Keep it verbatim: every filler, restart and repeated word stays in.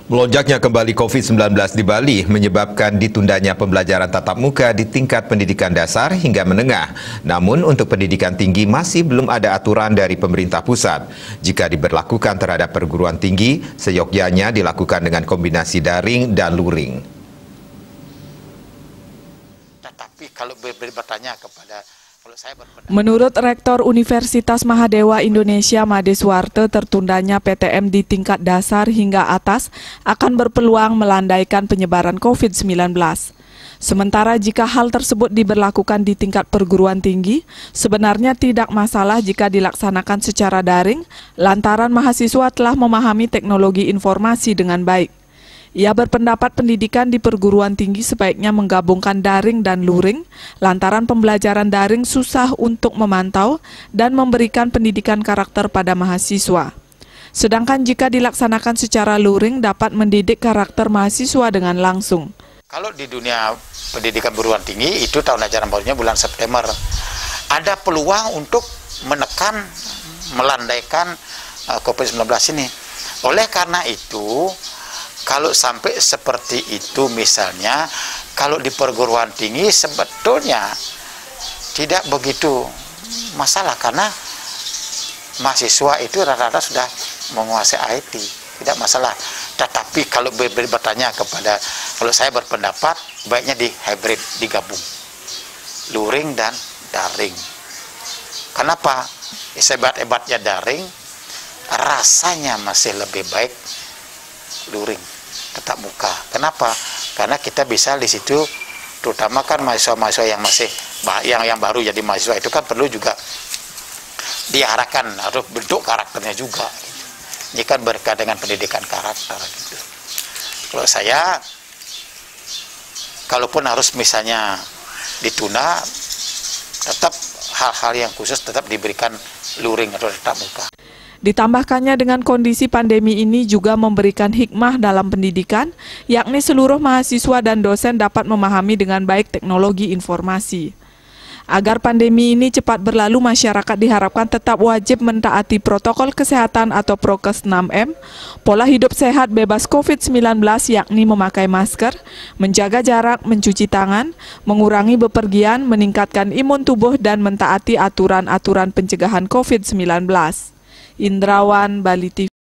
Melonjaknya kembali COVID sembilan belas di Bali menyebabkan ditundanya pembelajaran tatap muka di tingkat pendidikan dasar hingga menengah. Namun untuk pendidikan tinggi masih belum ada aturan dari pemerintah pusat. Jika diberlakukan terhadap perguruan tinggi, seyogyanya dilakukan dengan kombinasi daring dan luring. Tetapi kalau bertanya kepada Menurut Rektor Universitas Mahadewa Indonesia Made Suwarte, tertundanya P T M di tingkat dasar hingga atas akan berpeluang melandaikan penyebaran COVID sembilan belas. Sementara jika hal tersebut diberlakukan di tingkat perguruan tinggi, sebenarnya tidak masalah jika dilaksanakan secara daring, lantaran mahasiswa telah memahami teknologi informasi dengan baik. Ia berpendapat pendidikan di perguruan tinggi sebaiknya menggabungkan daring dan luring, lantaran pembelajaran daring susah untuk memantau dan memberikan pendidikan karakter pada mahasiswa. Sedangkan jika dilaksanakan secara luring dapat mendidik karakter mahasiswa dengan langsung. Kalau di dunia pendidikan perguruan tinggi itu tahun ajaran barunya bulan September. Ada peluang untuk menekan, melandaikan uh, COVID sembilan belas ini. Oleh karena itu, kalau sampai seperti itu misalnya, kalau di perguruan tinggi sebetulnya tidak begitu masalah karena mahasiswa itu rata-rata sudah menguasai I T, tidak masalah. Tetapi kalau bertanya kepada, kalau saya berpendapat baiknya di hybrid, digabung, luring dan daring. Kenapa? Sebat-ebatnya daring, rasanya masih lebih baik luring, tetap muka. Kenapa? Karena kita bisa di situ, terutama kan mahasiswa-mahasiswa yang masih yang yang baru jadi mahasiswa itu kan perlu juga diarahkan harus bentuk karakternya juga. Gitu. Ini kan berkaitan dengan pendidikan karakter. Gitu. Kalau saya, kalaupun harus misalnya ditunda, tetap hal-hal yang khusus tetap diberikan luring atau tetap muka. Ditambahkannya dengan kondisi pandemi ini juga memberikan hikmah dalam pendidikan, yakni seluruh mahasiswa dan dosen dapat memahami dengan baik teknologi informasi. Agar pandemi ini cepat berlalu, masyarakat diharapkan tetap wajib mentaati protokol kesehatan atau prokes enam M, pola hidup sehat bebas COVID sembilan belas yakni memakai masker, menjaga jarak, mencuci tangan, mengurangi bepergian, meningkatkan imun tubuh, dan mentaati aturan-aturan pencegahan COVID sembilan belas. Indrawan, Bali T V.